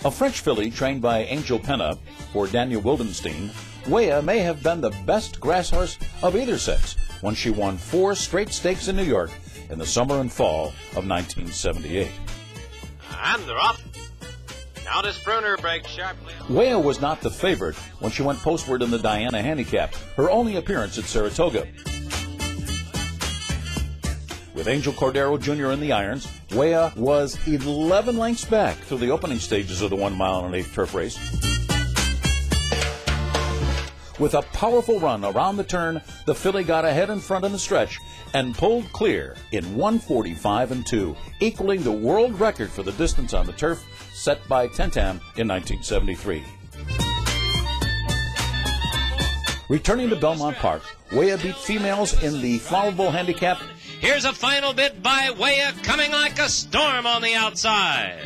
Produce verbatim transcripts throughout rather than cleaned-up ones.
A French filly trained by Angel Penna for Daniel Wildenstein, Waya may have been the best grass horse of either sex when she won four straight stakes in New York in the summer and fall of nineteen seventy-eight. And they're off. Now this Bruner breaks sharply. Waya was not the favorite when she went postward in the Diana Handicap, her only appearance at Saratoga. With Angel Cordero Junior in the irons, Waya was eleven lengths back through the opening stages of the one mile and eighth turf race. With a powerful run around the turn, the filly got ahead in front in the stretch and pulled clear in one forty-five and two, equaling the world record for the distance on the turf set by Tentam in nineteen seventy-three. Returning to Belmont Park, Waya beat females in the Flower Bowl Handicap. Here's a final bit by Waya, coming like a storm on the outside.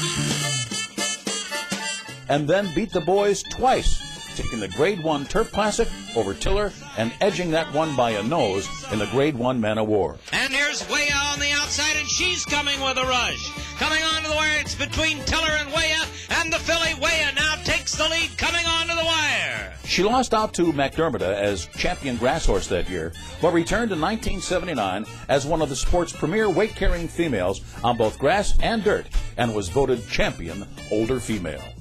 And then beat the boys twice, taking the Grade one Turf Classic over Tiller and edging that one by a nose in the Grade one Man of War. And here's Waya on the outside, and she's coming with a rush. Coming onto the wire, it's between Tiller and Waya, and the filly Waya now takes the lead, coming onto the wire. She lost out to McDermott as champion grass horse that year, but returned in nineteen seventy-nine as one of the sport's premier weight-carrying females on both grass and dirt, and was voted champion older female.